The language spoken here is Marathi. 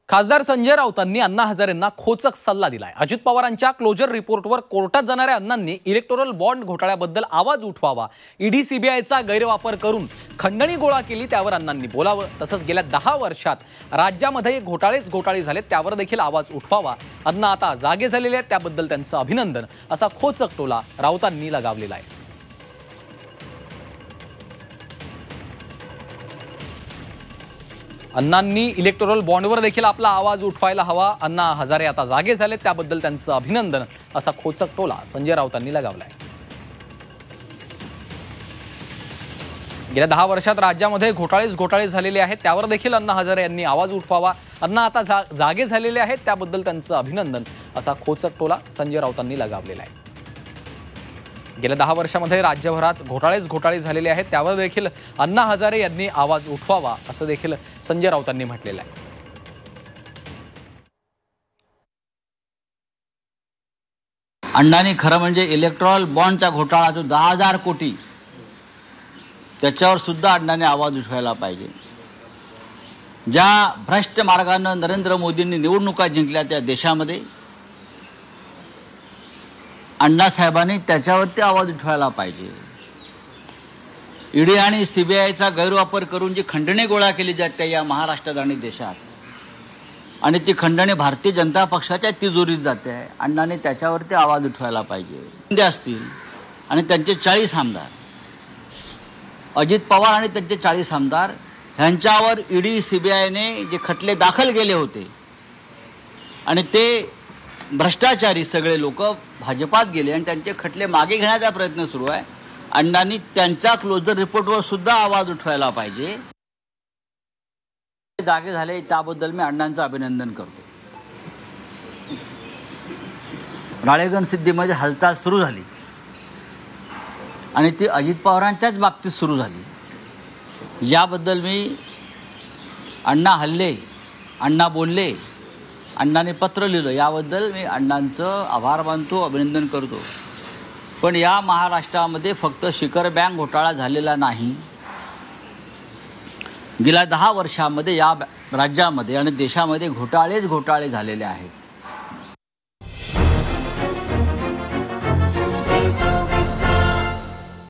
खासदार संजय राऊतांनी अण्णा हजारेंना खोचक सल्ला दिलाय। अजित पवारांच्या क्लोजर रिपोर्टवर कोर्टात जाणाऱ्या अण्णांनी इलेक्टोरल बॉन्ड घोटाळ्याबद्दल आवाज उठवावा, ईडी सीबीआयचा गैरवापर करून खंडणी गोळा केली त्यावर अण्णांनी बोलावं, तसंच गेल्या 10 वर्षात राज्यामध्ये घोटाळे झाले त्यावर देखील आवाज उठवावा। अण्णा आता जागे झालेले आहेत त्याबद्दल त्यांचं अभिनंदन, असा खोचक टोला राऊतांनी लगावलेला आहे। अण्णांनी इलेक्टोरल बॉन्डवर देखील आपला आवाज उठवायला हवा। अण्णा हजारे आता जागे झाले त्याबद्दल त्यांचं अभिनंदन, असा खोचक टोला संजय राऊतांनी लगावलाय। गेल्या 10 वर्षात राज्यामध्ये घोटाळे झालेले आहेत त्यावर देखील अण्णा हजारे यांनी आवाज उठवावा। अण्णा आता जागे झालेले आहेत त्याबद्दल त्यांचं अभिनंदन, असा खोचक टोला संजय राऊतांनी लगावलेला आहे। गेल्या 10 वर्षामध्ये राज्यभरात घोटाळे झालेले आहेत त्यावर देखील अण्णा हजारे यांनी आवाज उठवावा, असं देखील संजय राऊतांनी म्हटलेलं आहे। अण्णांनी खरं म्हणजे इलेक्ट्रॉल बॉन्डचा घोटाळा जो 10,000 कोटी त्याच्यावर सुद्धा अण्णांनी आवाज उठवायला पाहिजे। ज्या भ्रष्ट मार्गाने नरेंद्र मोदींनी निवडणुका जिंकल्या त्या देशामध्ये अण्णासाहेबांनी त्याच्यावरती आवाज उठवायला पाहिजे। ईडी आणि सीबीआयचा गैरवापर करून जी खंडणी गोळा केली जाते या महाराष्ट्रात आणि देशात, आणि ती खंडणी भारतीय जनता पक्षाच्या तिजोरीत जाते आहे, अण्णांनी त्याच्यावरती आवाज उठवायला पाहिजे। शिंदे असतील आणि त्यांचे 40 आमदार, अजित पवार आणि त्यांचे 40 आमदार ह्यांच्यावर ईडी सीबीआयने जे खटले दाखल केले होते आणि ते भ्रष्टाचारी सगळे लोक भाजपात गेले आणि त्यांचे खटले मागे घेण्याचा प्रयत्न सुरू आहे। अण्णांनी त्यांच्या क्लोजर रिपोर्टवर सुद्धा आवाज उठवायला पाहिजे। जागे झाले त्याबद्दल मी अण्णांचं अभिनंदन करतो। राळेगण सिद्धीमध्ये हालचाल सुरू झाली आणि ती अजित पवारांच्याच बाबतीत सुरू झाली। याबद्दल मी अण्णा हल्ले, अण्णा बोलले, अण्णांनी पत्र लिहिलं, याबद्दल मी अण्णांचं आभार मानतो, अभिनंदन करतो। पण या महाराष्ट्रामध्ये फक्त शिखर बँक घोटाळा झालेला नाही, गेल्या 10 वर्षामध्ये या राज्यामध्ये आणि देशामध्ये घोटाळे झालेले आहेत।